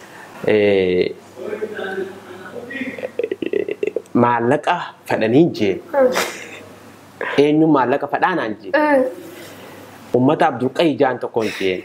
maallaqa fedhanii jeen eenyu maallaqa fedhaanaan jeen ummata Abdulqayyi jaan tokkoon jeen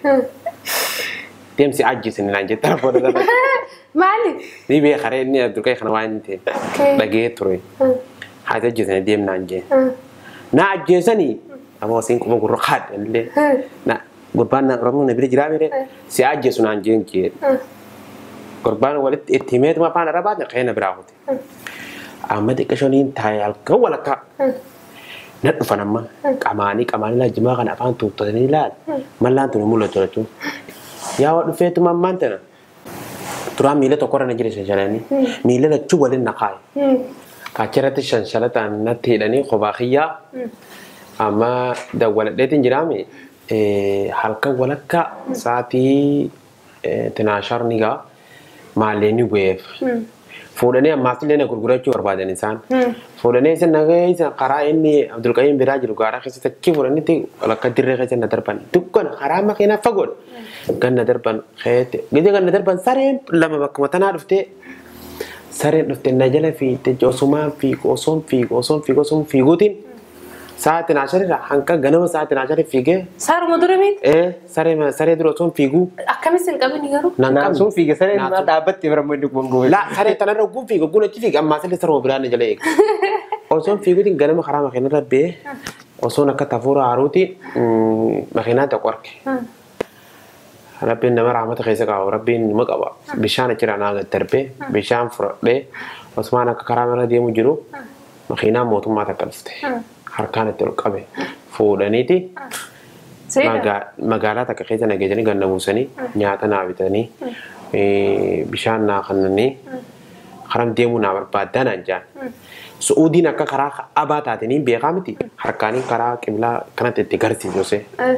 deemsi ajjisin naan jee tarafoota lafa Maali? ni beekare inni Abdulqayyi kana waan ta'e dhagee ture haati ajjisanii deemnaan jeen na ajjeesanii amma wasiin kuma gurra kaadhallee na gurbaan na ramu na bira jiraa mere si ajjeesu naan jeen jeen gurbaan walitti itti himeetuma afaan arabaa qeena biraa hute amma xiqqashoniin taa'ee halkan walakkaa na dhufan amma qamaanii laajimaa kana afaan tuuttatanii ilaal mallaan tuni mul'atu jechuun yaa waa dhufeetuma ammaan tana turaan miila tokkorra na jira shanshalanii miila lachuu waliin na kaaye achirratti shanshalataan natti hidhanii kophaa kiyyaa amma dawwaladheetiin jiraame halkan walakkaa sa'aatii tinaasharni gaa maalleeni bu'eef fuudhanii ammaas illee na gurgurachuu barbaadan isaan fuudhanii isin nageessa karaa inni Abdulqayyiin biraa jiru gaaraa keessatti achi fuudhanitti walakka dirree keessa na darban dukkana karaa makiinaa fagoodha ganna darban keete gidee ganna darban sareen lama bakkuma tanaa dhuftee sareen dhuftee na jala fiite osumaan fiiguutiin sa'aatiin asharirra hanqa ganama sa'aatiin asharii fiigee Saaruma dura miti? saree dura osoo fiiguu Akkamis hin qabini garuu? Naan sun fiige saree naa dhaabbatti bira inni gongoome. la saree tanarra guun fiiga guun achi fiiga ammaa sallee saruma biraan na jala eega osoo fiiguutiin ganama karaa makiinarra bee osoo akka tafuura haaruuti makiinaa tokko arge rabbiin nama rahmata keessa qabu rabbiin nima qaba bishaan achirraa naa gad darbee bishaan fudhadhee osmaan akka karaa irra deemu jiru makiinaa mootummaa takka dhufte harkaan itti ol qabe fuudhaniiti magaalaa takka keessa nageessanii ganna buusanii nyaata naa bitanii bishaan naa kennanii karam deemuu naa barbaadan anjaan su'uudiin akka karaa abaa taatanii beekaa miti harkaanii karaa qiblaa kanatti itti garsiisuse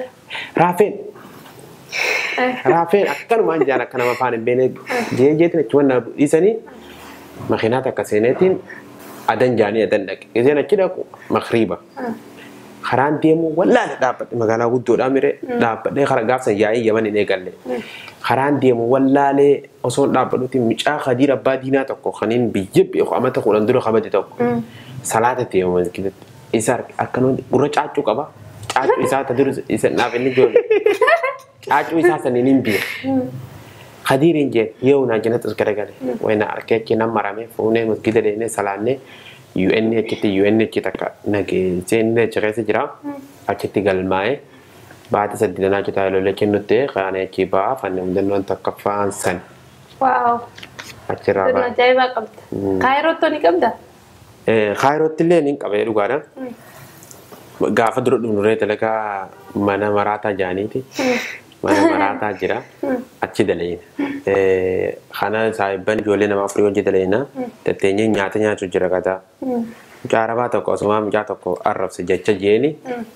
raafeen akkanuma anjaan akka nama afaan hin beekne jeejeetiin achi wanna dhiisanii makiinaa takka seeneetiin adan jaanii adan dhaqe giseen achi dhaqu makriiba karaan deemu wallaale dhaabbadhe magaalaa guddoodhaa mire dhaabbadhee kara gaafsan yaa'ii yaman hin eegalle karaan deemu wallaalee osoo dhaabbadhutti micaa Khadiir abbaa diinaa tokko kaniin biyya beeku amata kudhan dura kabade tokko salaata deemu masgidatti isa akkanuma gurra caaccuu qaba caaccuu isaa ta duru isa naaf inni joole caaccuu isaa saniin hin biya Khadiir injeen yoo na jannatu garagale wayna arkee kenan marame fuune masgida deene salaanne UNH takka nageessee inni achi jira achitti galmaa'ee baata saddeetanaa achi taa'ee lola kennuttee kaane achi ba'aa fanne hundannoon takka faansan. Waaw. Achirraa ba'a. Ajaa'ibaa qabda. Kaayirootti ni qabda? Kaayirootti illee ni qabee dhugaadha. Gaafa dura dhumuree dalagaa mana maraataa jaaniiti. Mana maraataa jira achi daleena. Kana saayibban ijoollee nama afurii hojii daleena tetteenyee nyaata nyaachuu jira kataa. Mucaarabaa tokko osuma mucaa tokko arrabse jecha jeeni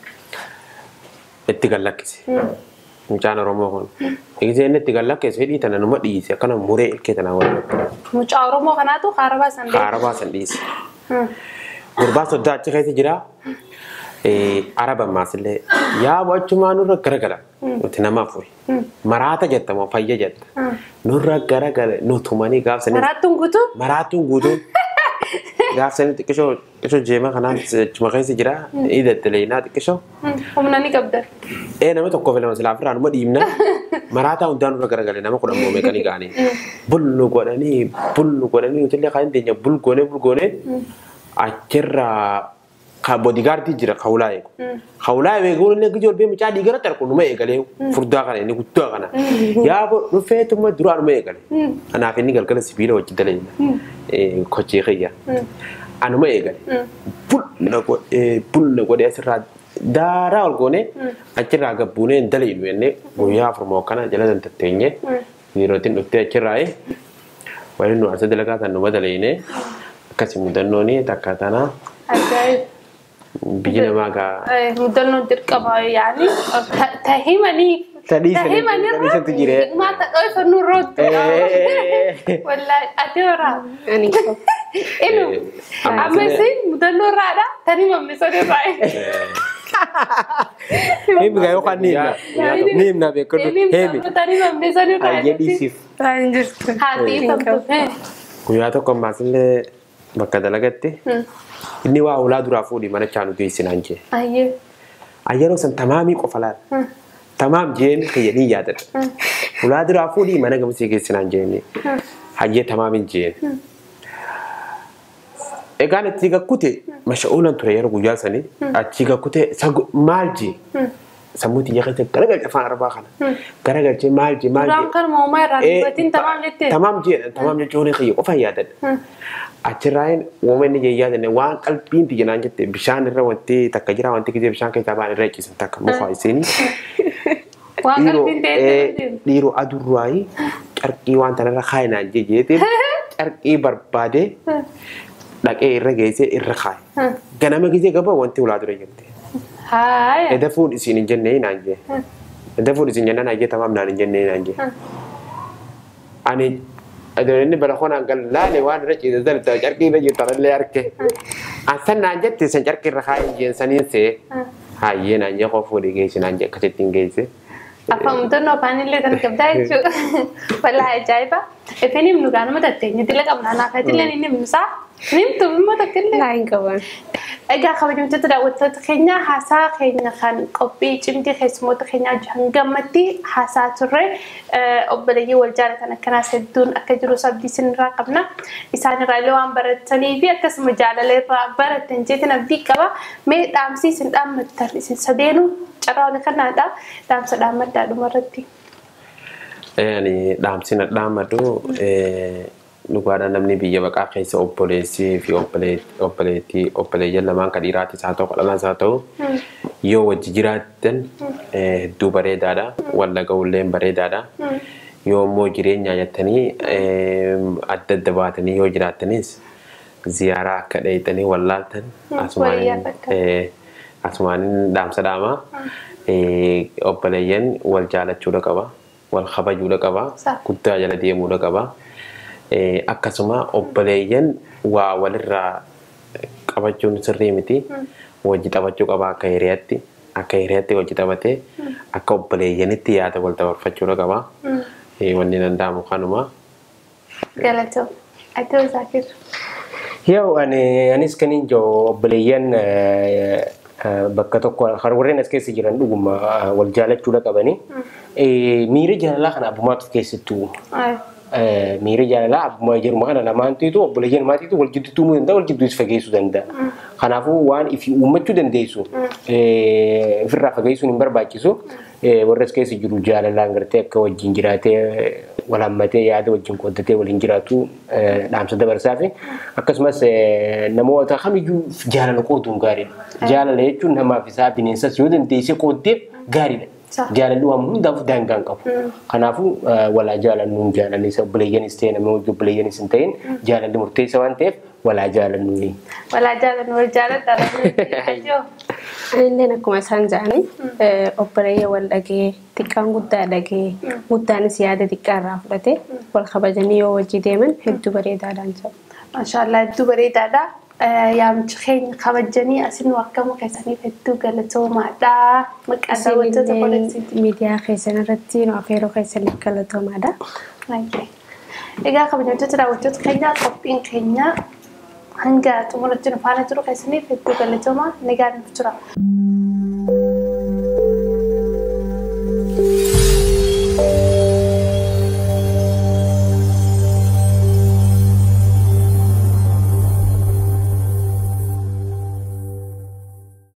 itti gallakkise. Mucaan Oromoo kun. Egiseen itti gallakkise hidhii tana numa dhiise akkana muree ilkee tana waliin. Mucaa Oromoo kanaatu Kaarabaa san dhiise. Kaarabaa san dhiise. Gurbaa soddaa achi keessa jira. Araba maasillee yaa wachumaa nurra garagara nuti nama afuri maraata jetta moo fayya jetta nurra garagara nutumanii gaafsanii maraattuun guutuu gaafsanii xiqqishoo jeema kanaan chuma keessa jira hidhatte leenaa xiqqishoo humna ni qabda nama tokko filama silaafirraa numa dhiibna maraataa hundaa nurra garagale nama kudhan moo meeqanii gaanii bullu godhanii nutillee kan teenya bulgoonee achirraa ka bodyguard jira khawlaa eegu khawlaa eegu ne gijool be mucaa diigara tarku numa eegale furdaa kana inni guddaa kana yaa bo dhufeetuma duraa numa eegale anaaf inni galgala sibiila wajji daleena kochee khiyya anuma eegale bulla godhee asirraa daaraa ol goone achirraa gabbuunee daleenu jenne guyyaa afurmoo kana jala dantatteenye yerootiin dhuftee achirraa وإنه أرسل لك أنه بدل إني كسي مدنوني تكاتنا أجاي بيجينا ما كا مدنون تركبها يعني تهيمني تهيمني ما تقول فنور رد ولا أدورا يعني إنه أمسين مدنون رادا تاني ما مسوني راي Hemi gayo kan nimna be kodo hemi. تاني ما مسوني راي Jadi sif. هاتي تمتم كوياتو كم مثلا بكذا لقيتي إني وأولاد رافودي ما نشانو كيسين عنجي أيه أجرو سن تمامي قفلات تمام جين خيالي يادر أولاد رافودي ما نجم سيكيسين عنجي حاجة تمام جين إيجان تيجا كوتي مشغولا تريار وجالسني أتيجا كوتي ساق مالجي سموتي يا أخي كرجال تفان رباخنا كرجال جي مالجي رام كان مو ما رام بتين تمام جت تمام جي جوني خيو وفيادر أشراين ومن يجياد إنه وان قلبين تيجي نانجت بشان الروانتي تكجرا وانتي كذي بشان كي تبان الرئيس سنتك مخايسيني وان قلبين ليرو أدوراي أركي وان ترى خاي نانجي جيتي أركي بربادة لك الرجيس الرخاي كنا ما كذي قبل وانتي ولاد رجيتي هاي إذا فود سين جنة نانجي إذا فود سين جنة نانجي تمام نان جنة نانجي أنا أدري بلخون أقول لا لوان رجع إذا زلت أركي بيجي ترى اللي أركي أصلا نانجت تسنج أركي رخاي جنسانين سه هاي نانجي خوفودي جيش نانجي كتير جيش أفهم تنو فاني اللي تنكبداي شو ولا هاي جايبة إفني منو كانوا متأكدين يدي لك أمنا ناقتي لين إني منسا نمتو ما تكلم لا ينكبون أجا خبرني تتدا وتتخينا حاسا خينا خان قبي جمدي خيسمو تخينا جهنجمتي حاسا ترى أبلي والجارة أنا كنا سدون أكجرو سبدي سن راقبنا إسان رايلوان برتني في أكس مجال لي برتن جيتنا بدي كبا مي دامسي سن دام متر سن سدينو جراو نكنا دا دام سدام مدا دمرتي يعني دامسي ندام مدو نقول أنا مني بيجي بقى كيس أوبوليسي في أوبوليتي لما كديراتي ساتو كلنا ساتو يو وجيراتن دو بريدادا ولا قولين بريدادا يو موجرين يجتني عدد دباتني يو جراتنيس زيارة كديتني ولاتن أسمانين دام سداما أوبوليين والجالة جودا كبا والخبا جودا كبا كتا جالة دي مودا كبا akkasuma obboleeyyan waa walirraa qabachuun sirrii miti wajji taphachuu qaba akka hiriyaatti wajji taphatee akka obboleeyyanitti yaada wal dabarfachuudha qaba wanni danda'amu kanuma. Galatoo Atoo Zaakir. Yoo anis kan hin jiru obboleeyyan bakka tokko warreen as keessa jiran dhuguma wal jaalachuudha qabanii miira jaalalaa kana abbumaatu keessattuu. Miira jaalalaa abbuma jirma kana lamaantiitu obboleeyyan maatiitu wal jidduutuu muu danda'a wal jidduus fageessuu danda'a. Kanaafuu waan ifi uummachuu dandeessu ofirraa fageessuun hin barbaachisu warra as keessa jiru jaalalaan gartee akka wajjin jiraatee wal hammatee yaada wajjin qooddatee waliin jiraatu dhaamsa dabarsaa fi akkasumas namoota kamiyyuu jaalala qooduun gaariidha. Jaalala jechuun namaaf isaa bineensas yoo dandeessee qooddeef gaariidha. Jaalalli waan hundaaf daangaan qabu. Kanaafuu walaa jaalannuun jaalalli obboleeyyanis ta'e namni hojii obboleeyyanis hin ta'in jaalalli murteessa waan ta'eef walaa jaalannuuni. Walaa jaalannu wal jaaladha. Illeen akkuma isaan jedhani obboleeyya wal dhagee xiqqaan guddaa dhagee guddaanis yaada xiqqaa irraa fudhate wal kabajanii yoo wajji deeman hedduu bareedaadhaan jedhu. Maashaallah hedduu bareedaadha. Yaamchi keenya kabajanii asin wakkamu keessaniif hedduu galatoomaadha. Maqaa wantoota qoleessitti. Miidiyaa keessan irratti afeeroo keessaniif galatoomaadha. Egaa kabajamtoota daawwattoota keenya qophiin keenya hanga xumuratti nu faana jiru keessaniif hedduu galatoomaa nagaan tura.